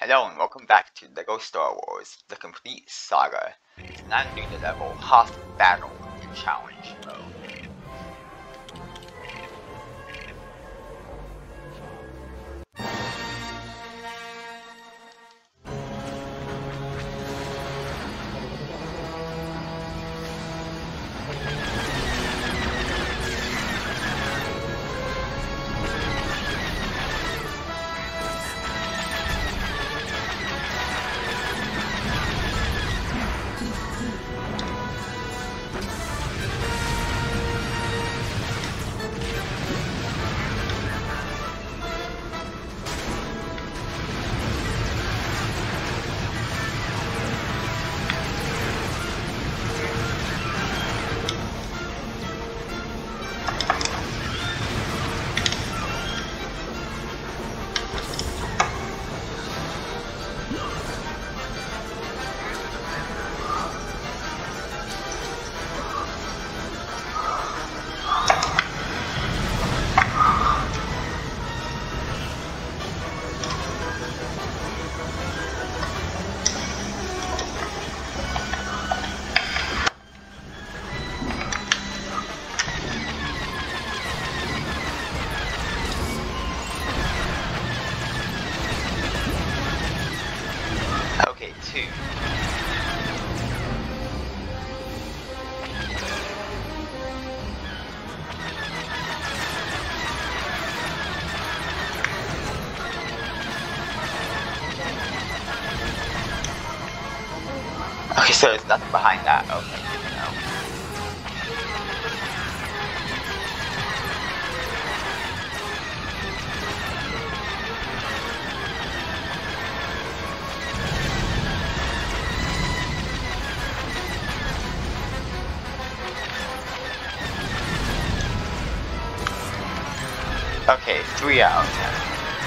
Hello and welcome back to LEGO Star Wars, the complete saga. Tonight I'm doing the level Hoth Battle in Challenge mode. Okay, 2. Okay, so there's nothing behind that. Okay, good to know. Okay, 3 out of 10.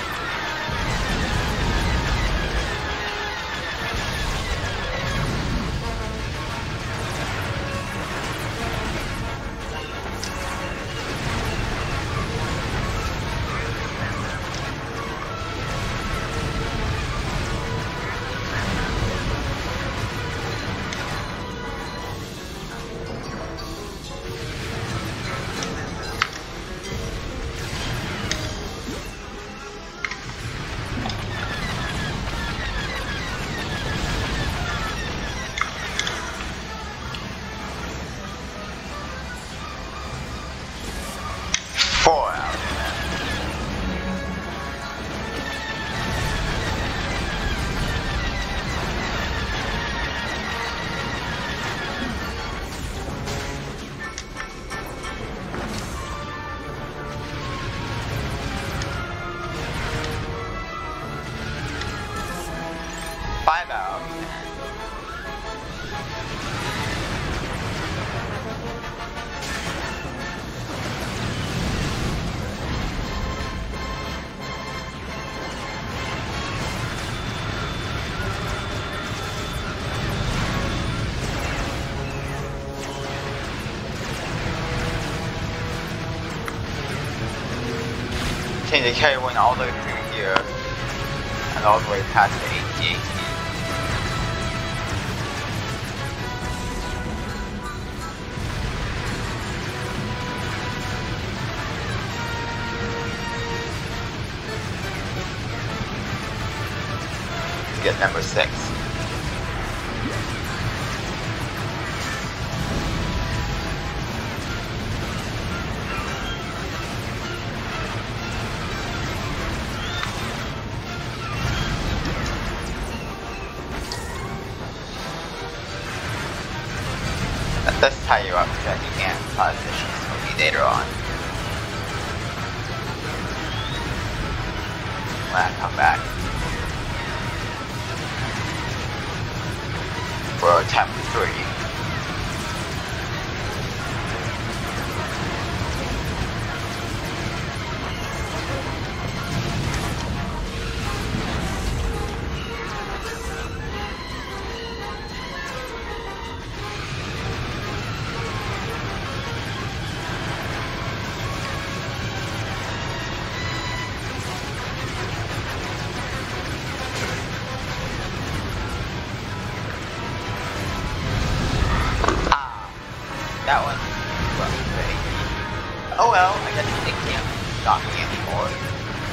Five out. Change the carry one all the way through here and all the way past the AT-AT. Get number 6. Let's tie you up because you can't cause issues with me later on. When I come back. For attempt 3. That one wasn't very. Oh well, I guess they can't stop me anymore.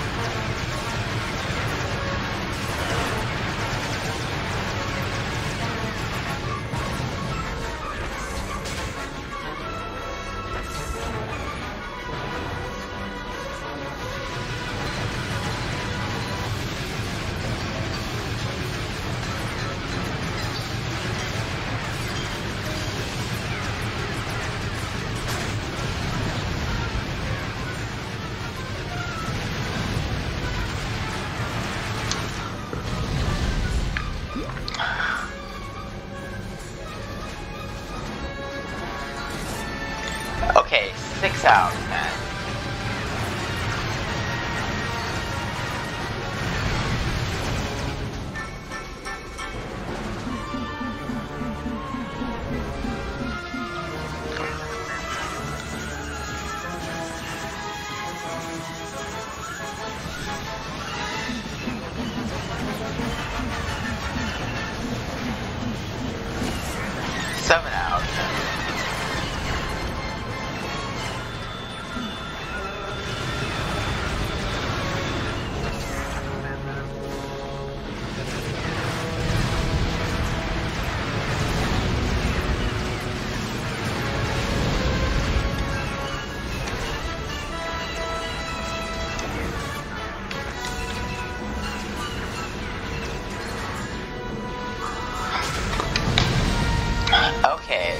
Okay, 6 out of 10. Seven out of 10. Okay.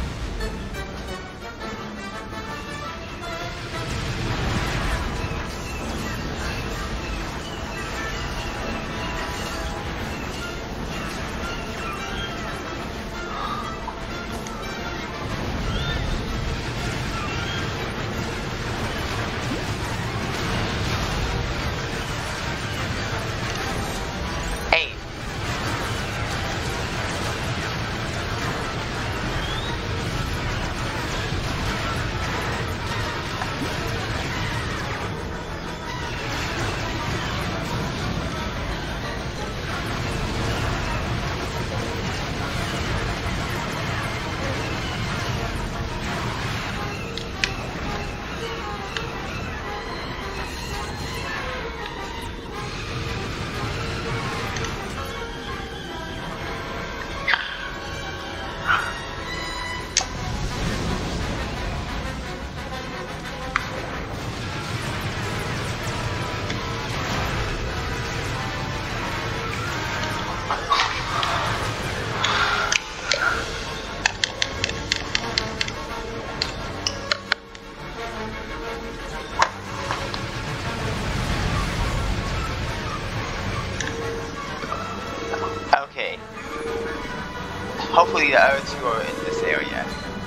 Okay. Hopefully the other two are in this area.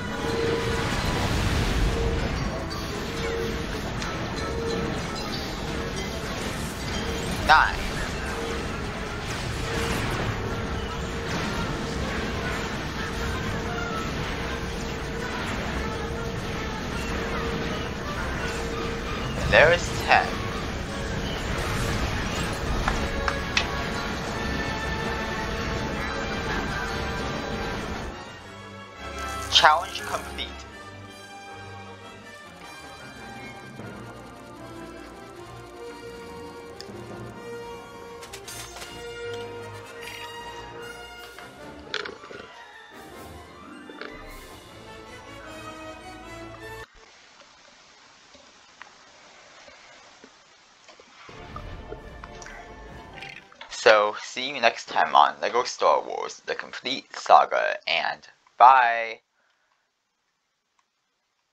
Nine. And there is 10. Challenge complete. So, see you next time on LEGO Star Wars: The Complete Saga, and bye!